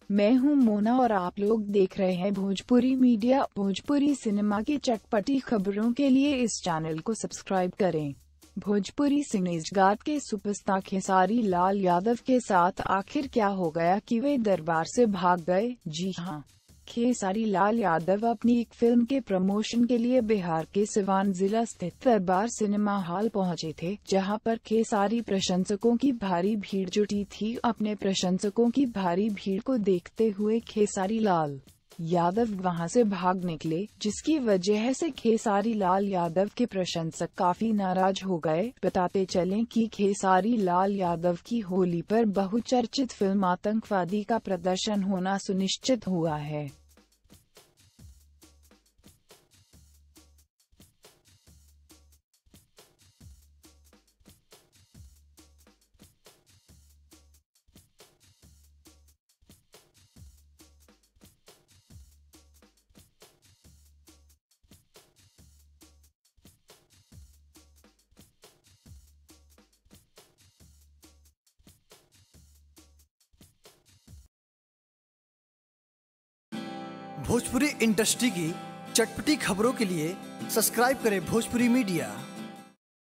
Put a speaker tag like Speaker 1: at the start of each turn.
Speaker 1: मैं हूं मोना और आप लोग देख रहे हैं भोजपुरी मीडिया। भोजपुरी सिनेमा की चटपटी खबरों के लिए इस चैनल को सब्सक्राइब करें। भोजपुरी सिनेजगत के सुपरस्टार खेसारी लाल यादव के साथ आखिर क्या हो गया कि वे दरबार से भाग गए? जी हां, खेसारी लाल यादव अपनी एक फिल्म के प्रमोशन के लिए बिहार के सिवान जिला स्थित दरबार सिनेमा हॉल पहुंचे थे, जहां पर खेसारी प्रशंसकों की भारी भीड़ जुटी थी। अपने प्रशंसकों की भारी भीड़ को देखते हुए खेसारी लाल यादव वहां से भाग निकले, जिसकी वजह से खेसारी लाल यादव के प्रशंसक काफी नाराज हो गए। बताते चलें कि खेसारी लाल यादव की होली पर बहुचर्चित फिल्म आतंकवादी का प्रदर्शन होना सुनिश्चित हुआ है।
Speaker 2: भोजपुरी इंडस्ट्री की चटपटी खबरों के लिए सब्सक्राइब करें भोजपुरी मीडिया।